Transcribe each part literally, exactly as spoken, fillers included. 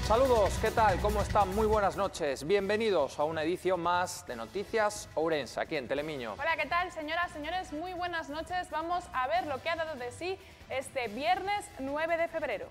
Saludos, ¿qué tal? ¿Cómo están? Muy buenas noches. Bienvenidos a una edición más de Noticias Ourense, aquí en Telemiño. Hola, ¿qué tal, señoras, señores? Muy buenas noches. Vamos a ver lo que ha dado de sí este viernes nueve de febrero.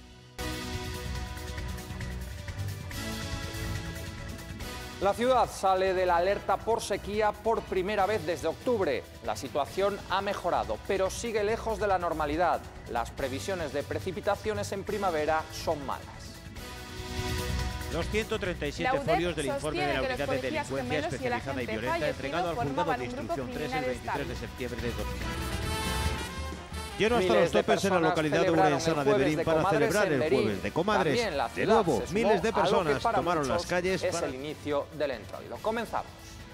La ciudad sale de la alerta por sequía por primera vez desde octubre. La situación ha mejorado, pero sigue lejos de la normalidad. Las previsiones de precipitaciones en primavera son malas. Los ciento treinta y siete folios del informe de la Unidad de Delincuencia Especializada y Violenta entregado al Juzgado de Instrucción tres el veintitrés de septiembre de dos mil. Lleno hasta los topes en la localidad ourensana de Berín para celebrar el Jueves de Comadres. De nuevo, miles de personas tomaron las calles para... Es el inicio del entroido. Comenzamos.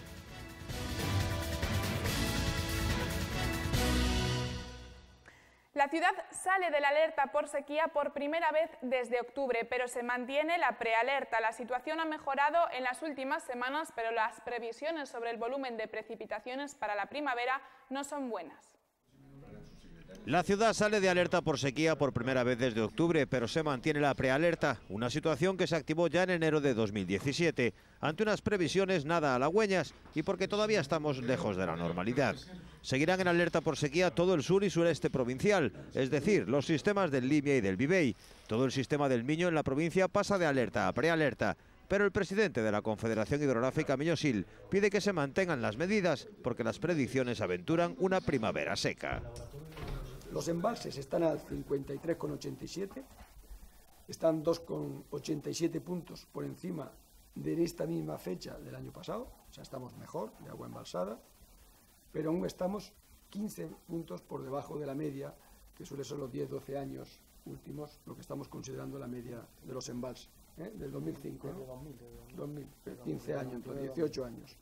La ciudad sale de la alerta por sequía por primera vez desde octubre, pero se mantiene la prealerta. La situación ha mejorado en las últimas semanas, pero las previsiones sobre el volumen de precipitaciones para la primavera no son buenas. La ciudad sale de alerta por sequía por primera vez desde octubre, pero se mantiene la prealerta, una situación que se activó ya en enero de dos mil diecisiete, ante unas previsiones nada halagüeñas y porque todavía estamos lejos de la normalidad. Seguirán en alerta por sequía todo el sur y sureste provincial, es decir, los sistemas del Limia y del Vivei. Todo el sistema del Miño en la provincia pasa de alerta a prealerta, pero el presidente de la Confederación Hidrográfica Miño-Sil pide que se mantengan las medidas porque las predicciones aventuran una primavera seca. Los embalses están al cincuenta y tres coma ochenta y siete, están dos coma ochenta y siete puntos por encima de esta misma fecha del año pasado, o sea, estamos mejor de agua embalsada, pero aún estamos quince puntos por debajo de la media, que suele ser los diez doce años últimos, lo que estamos considerando la media de los embalses, ¿eh? Del dos mil cinco, ¿no? dos mil, quince años, entonces dieciocho años.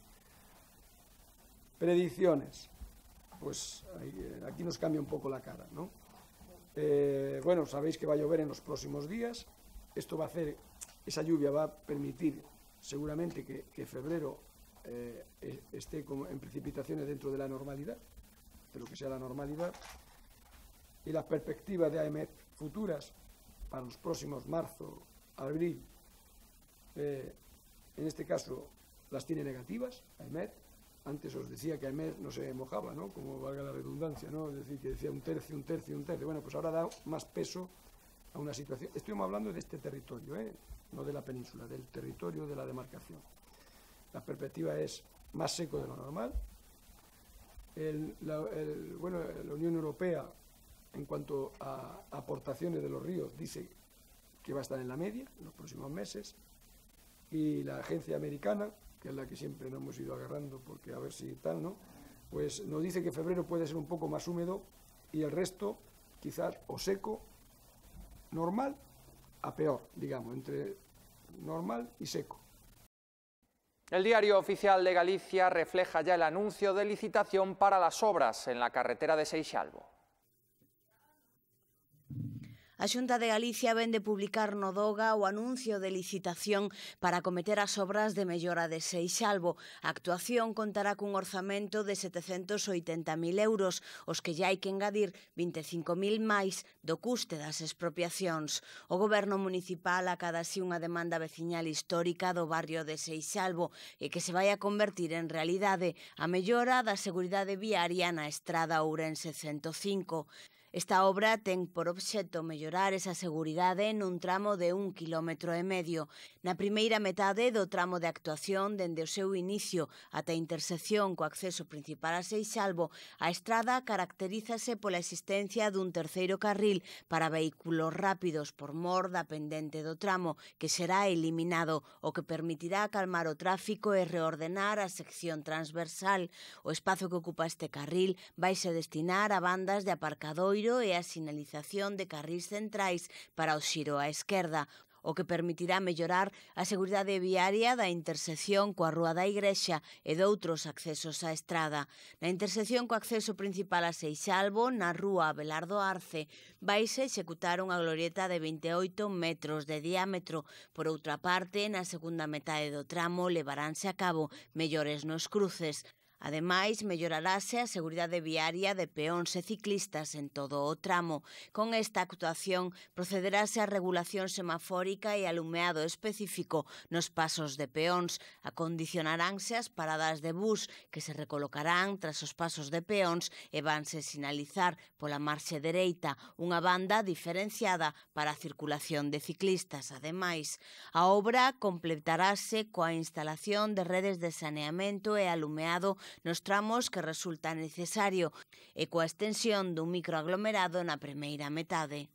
Predicciones. Pues aquí nos cambia un poco la cara, ¿no? Eh, bueno, sabéis que va a llover en los próximos días. Esto va a hacer, esa lluvia va a permitir seguramente que, que febrero eh, esté como en precipitaciones dentro de la normalidad, pero que sea la normalidad. Y las perspectivas de AEMET futuras para los próximos marzo, abril, eh, en este caso las tiene negativas, AEMET. Antes os decía que AEMET no se mojaba, ¿no? Como valga la redundancia, ¿no? Es decir, que decía un tercio, un tercio, un tercio. Bueno, pues ahora da más peso a una situación. Estuvimos hablando de este territorio, ¿eh? No de la península, del territorio de la demarcación. La perspectiva es más seco de lo normal. El, la, el, bueno, la Unión Europea, en cuanto a aportaciones de los ríos, dice que va a estar en la media en los próximos meses. Y la agencia americana, que es la que siempre nos hemos ido agarrando porque a ver si tal, ¿no? Pues nos dice que febrero puede ser un poco más húmedo y el resto quizás o seco, normal a peor, digamos, entre normal y seco. El Diario Oficial de Galicia refleja ya el anuncio de licitación para las obras en la carretera de Seixalbo. A Xunta de Galicia ven de publicar no Doga o anuncio de licitación para acometer as obras de mellora de Seixalbo. A actuación contará cun orzamento de setecentos oitenta mil euros, os que ya hai que engadir vinte e cinco mil máis do custe das expropiacións. O Goberno municipal acada así unha demanda veciñal histórica do barrio de Seixalbo e que se vai a convertir en realidade a mellora da seguridade viaria na estrada Ourense ciento cinco. Esta obra ten por obxecto mellorar esa seguridade nun tramo de un quilómetro e medio. Na primeira metade do tramo de actuación, dende o seu inicio ata a intersección co acceso principal a Seixalbo, a estrada caracterízase pola existencia dun terceiro carril para vehículos rápidos por mor da pendente do tramo, que será eliminado, o que permitirá calmar o tráfico e reordenar a sección transversal. O espazo que ocupa este carril vaise destinar a bandas de aparcadoiro e a sinalización de carrís centrais para o xiro á esquerda, o que permitirá mellorar a seguridade viaria da intersección coa Rúa da Igrexa e doutros accesos á estrada. Na intersección co acceso principal a Seixalbo, na Rúa Abelardo Arce, vaise executar unha glorieta de vinte e oito metros de diámetro. Por outra parte, na segunda metade do tramo levaránse a cabo mellores nos cruces. Ademais, mellorarase a seguridade viaria de peóns e ciclistas en todo o tramo. Con esta actuación, procederase á regulación semafórica e alumeado específico nos pasos de peóns. Acondicionaránse as paradas de bus, que se recolocarán tras os pasos de peóns e vanse sinalizar pola marxe dereita unha banda diferenciada para a circulación de ciclistas. Ademais, a obra completarase coa instalación de redes de saneamento e alumeado nos tramos que resulta necesario e coa extensión dun microaglomerado na primeira metade.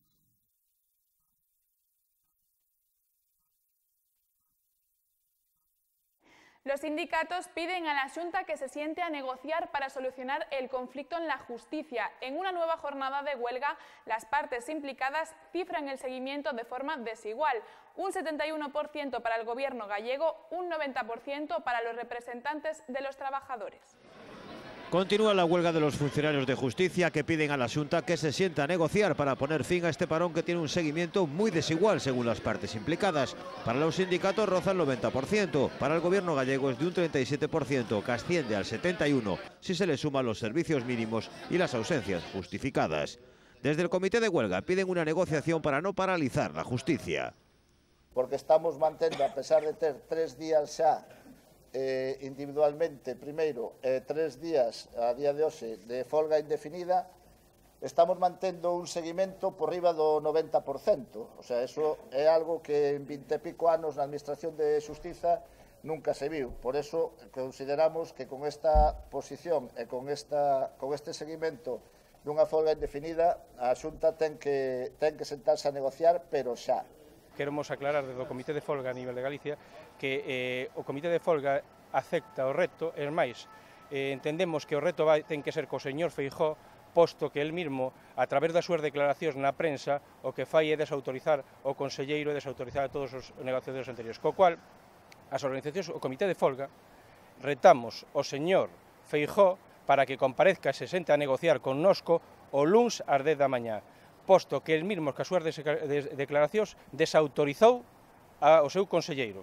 Los sindicatos piden a la Xunta que se siente a negociar para solucionar el conflicto en la justicia. En una nueva jornada de huelga, las partes implicadas cifran el seguimiento de forma desigual. Un setenta y uno por ciento para el gobierno gallego, un noventa por ciento para los representantes de los trabajadores. Continúa la huelga de los funcionarios de justicia que piden a la Xunta que se sienta a negociar para poner fin a este parón que tiene un seguimiento muy desigual según las partes implicadas. Para los sindicatos roza el noventa por ciento, para el gobierno gallego es de un treinta y siete por ciento, que asciende al setenta y uno por ciento si se le suman los servicios mínimos y las ausencias justificadas. Desde el comité de huelga piden una negociación para no paralizar la justicia. Porque estamos mantendo, a pesar de ter tres días xa Eh, individualmente, primeiro, eh, tres días a día de hoxe de folga indefinida, estamos mantendo un seguimento por riba do noventa por cento. O sea, eso é algo que en vinte e pico anos na Administración de Xustiza nunca se viu. Por eso consideramos que con esta posición e con, esta, con este seguimento dunha folga indefinida, a Xunta ten que, ten que sentarse a negociar, pero xa. Queremos aclarar desde o Comité de Folga a nivel de Galicia que eh, o Comité de Folga acepta o reto, e máis, eh, entendemos que o reto vai, ten que ser co señor Feijóo, posto que el mismo, a través das súas declaracións na prensa, o que fai é desautorizar o conselleiro e desautorizar a todos os negociadores anteriores. Co cual, as organizacións, o Comité de Folga, retamos o señor Feijóo para que comparezca e se sente a negociar connosco o luns ás dez da mañá, posto que el mismo, que as súas declaracións, desautorizou ao seu conselleiro.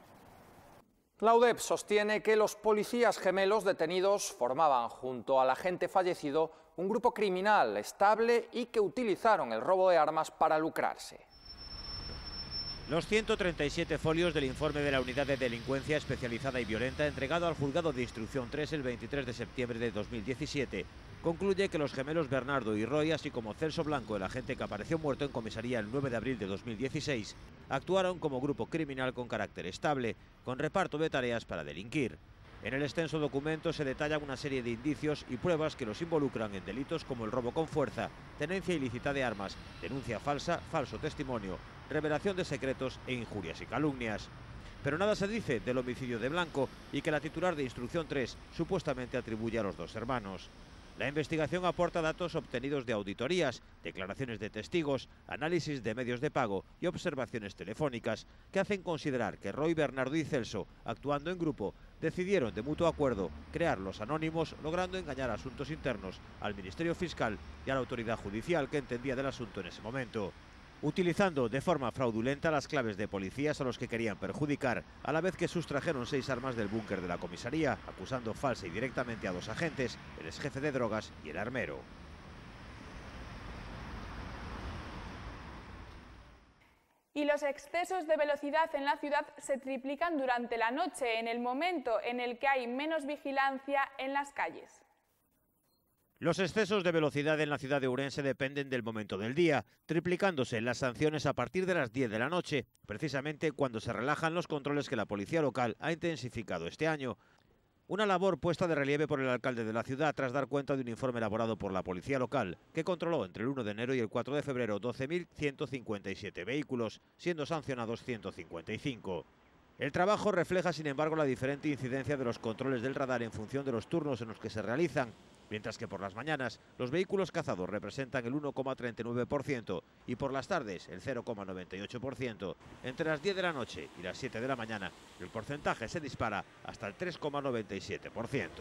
La U D E P sostiene que los policías gemelos detenidos formaban junto al agente fallecido un grupo criminal estable y que utilizaron el robo de armas para lucrarse. Los ciento treinta y siete folios del informe de la Unidad de Delincuencia Especializada y Violenta entregado al Juzgado de Instrucción tres el veintitrés de septiembre de dos mil diecisiete concluye que los gemelos Bernardo y Roy, así como Celso Blanco, el agente que apareció muerto en comisaría el nueve de abril de dos mil dieciséis, actuaron como grupo criminal con carácter estable, con reparto de tareas para delinquir. En el extenso documento se detallan una serie de indicios y pruebas que los involucran en delitos como el robo con fuerza, tenencia ilícita de armas, denuncia falsa, falso testimonio, revelación de secretos e injurias y calumnias. Pero nada se dice del homicidio de Blanco y que la titular de Instrucción tres supuestamente atribuye a los dos hermanos. La investigación aporta datos obtenidos de auditorías, declaraciones de testigos, análisis de medios de pago y observaciones telefónicas que hacen considerar que Roy, Bernardo y Celso, actuando en grupo, decidieron de mutuo acuerdo crear los anónimos, logrando engañar a asuntos internos, al Ministerio Fiscal y a la autoridad judicial que entendía del asunto en ese momento, utilizando de forma fraudulenta las claves de policías a los que querían perjudicar, a la vez que sustrajeron seis armas del búnker de la comisaría, acusando falsa y directamente a dos agentes, el exjefe de drogas y el armero. Y los excesos de velocidad en la ciudad se triplican durante la noche, en el momento en el que hay menos vigilancia en las calles. Los excesos de velocidad en la ciudad de Ourense dependen del momento del día, triplicándose las sanciones a partir de las diez de la noche, precisamente cuando se relajan los controles que la policía local ha intensificado este año. Una labor puesta de relieve por el alcalde de la ciudad tras dar cuenta de un informe elaborado por la policía local, que controló entre el uno de enero y el cuatro de febrero doce mil ciento cincuenta y siete vehículos, siendo sancionados ciento cincuenta y cinco. El trabajo refleja, sin embargo, la diferente incidencia de los controles del radar en función de los turnos en los que se realizan, mientras que por las mañanas los vehículos cazados representan el uno coma treinta y nueve por ciento y por las tardes el cero coma noventa y ocho por ciento. Entre las diez de la noche y las siete de la mañana el porcentaje se dispara hasta el tres coma noventa y siete por ciento.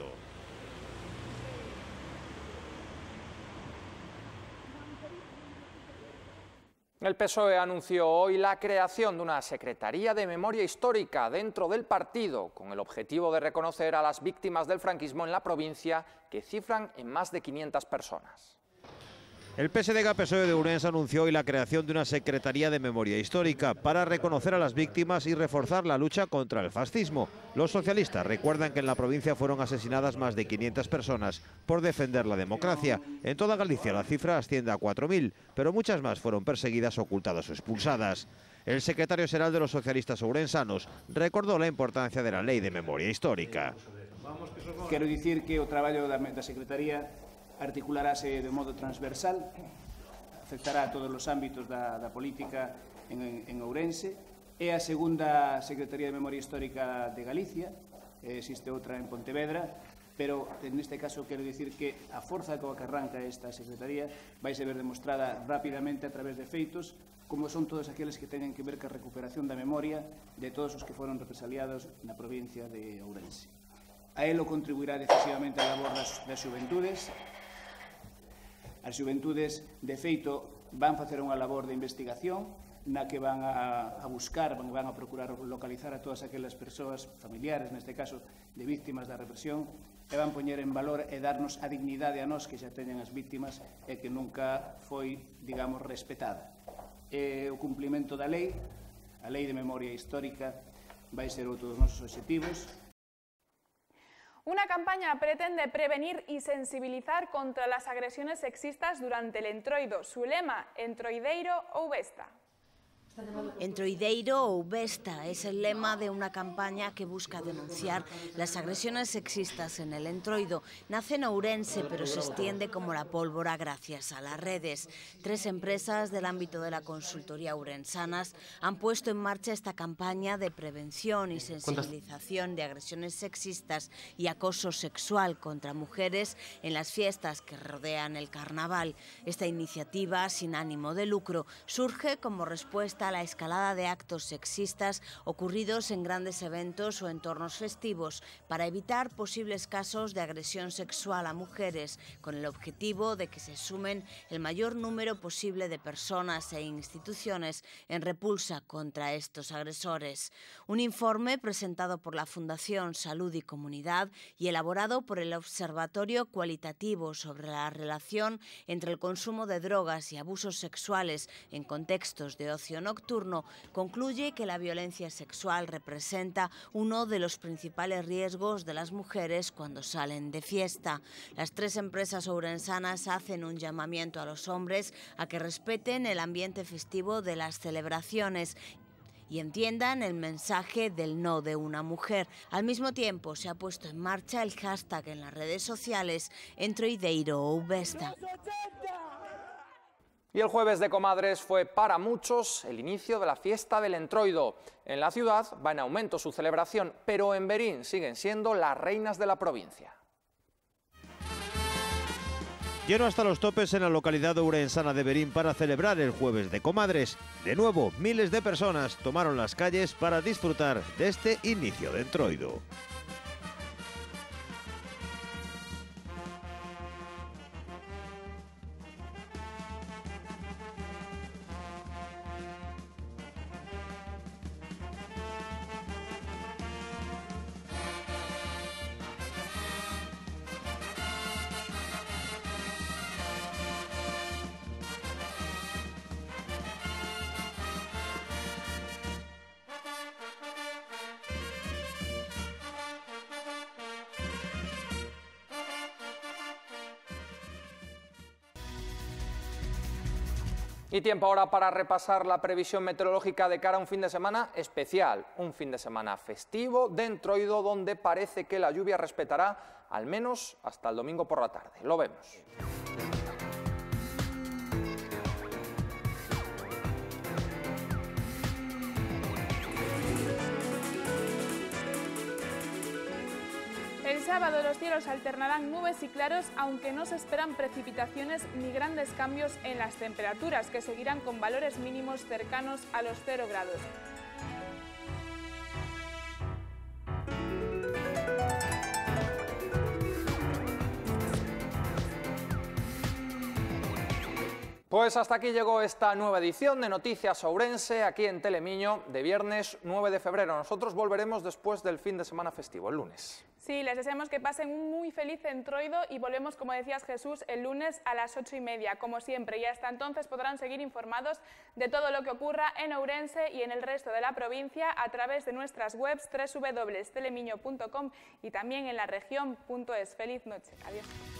El P S O E anunció hoy la creación de una Secretaría de Memoria Histórica dentro del partido, con el objetivo de reconocer a las víctimas del franquismo en la provincia, que cifran en más de quinientas personas. El P S D G-P S O E de Ourense anunció hoy la creación de una Secretaría de Memoria Histórica para reconocer a las víctimas y reforzar la lucha contra el fascismo. Los socialistas recuerdan que en la provincia fueron asesinadas más de quinientas personas por defender la democracia. En toda Galicia la cifra asciende a cuatro mil, pero muchas más fueron perseguidas, ocultadas o expulsadas. El secretario xeral de los socialistas ourensanos recordó la importancia de la Ley de Memoria Histórica. Quero dicir que o traballo da, da Secretaría articularase de modo transversal, afectará a todos os ámbitos da, da política en, en Ourense. É a segunda Secretaría de Memoria Histórica de Galicia, existe outra en Pontevedra, pero neste caso quero dicir que a forza coa que arranca esta Secretaría vai ser ver demostrada rapidamente a través de feitos, como son todos aqueles que teñen que ver ca recuperación da memoria de todos os que foron represaliados na provincia de Ourense. A elo contribuirá decisivamente a labor das, das xuventudes. As xuventudes, de feito, van facer unha labor de investigación na que van a, a buscar, van, van a procurar localizar a todas aquelas persoas familiares, neste caso, de víctimas da represión, e van poñer en valor e darnos a dignidade a nós que xa teñen as víctimas e que nunca foi, digamos, respetada. E o cumplimento da lei, a Lei de Memoria Histórica, vai ser outro dos nosos obxectivos. Una campaña pretende prevenir y sensibilizar contra las agresiones sexistas durante el entroido. Su lema, entroideiro ou besta. Entroideiro ou besta es el lema de una campaña que busca denunciar las agresiones sexistas en el entroido. Nace en Ourense, pero se extiende como la pólvora gracias a las redes. Tres empresas del ámbito de la consultoría ourensanas han puesto en marcha esta campaña de prevención y sensibilización de agresiones sexistas y acoso sexual contra mujeres en las fiestas que rodean el carnaval. Esta iniciativa, sin ánimo de lucro, surge como respuesta a la escalada de actos sexistas ocurridos en grandes eventos o entornos festivos para evitar posibles casos de agresión sexual a mujeres, con el objetivo de que se sumen el mayor número posible de personas e instituciones en repulsa contra estos agresores. Un informe presentado por la Fundación Salud y Comunidad y elaborado por el Observatorio Cualitativo sobre la relación entre el consumo de drogas y abusos sexuales en contextos de ocio nocturno concluye que la violencia sexual representa uno de los principales riesgos de las mujeres cuando salen de fiesta. Las tres empresas ourensanas hacen un llamamiento a los hombres a que respeten el ambiente festivo de las celebraciones y entiendan el mensaje del no de una mujer. Al mismo tiempo se ha puesto en marcha el hashtag en las redes sociales entroideiro ou besta. Y el jueves de Comadres fue para muchos el inicio de la fiesta del entroido. En la ciudad va en aumento su celebración, pero en Verín siguen siendo las reinas de la provincia. Lleno hasta los topes en la localidad ourensana de Verín para celebrar el jueves de Comadres. De nuevo, miles de personas tomaron las calles para disfrutar de este inicio de entroido. Y tiempo ahora para repasar la previsión meteorológica de cara a un fin de semana especial, un fin de semana festivo de entroido donde parece que la lluvia respetará al menos hasta el domingo por la tarde. Lo vemos. El sábado los cielos alternarán nubes y claros, aunque no se esperan precipitaciones ni grandes cambios en las temperaturas, que seguirán con valores mínimos cercanos a los cero grados. Pues hasta aquí llegó esta nueva edición de Noticias Ourense, aquí en Telemiño, de viernes nueve de febrero. Nosotros volveremos después del fin de semana festivo, el lunes. Sí, les deseamos que pasen un muy feliz entroido y volvemos, como decías Jesús, el lunes a las ocho y media, como siempre. Y hasta entonces podrán seguir informados de todo lo que ocurra en Ourense y en el resto de la provincia a través de nuestras webs doble u doble u doble u punto telemiño punto com y también en la región punto es. Feliz noche. Adiós.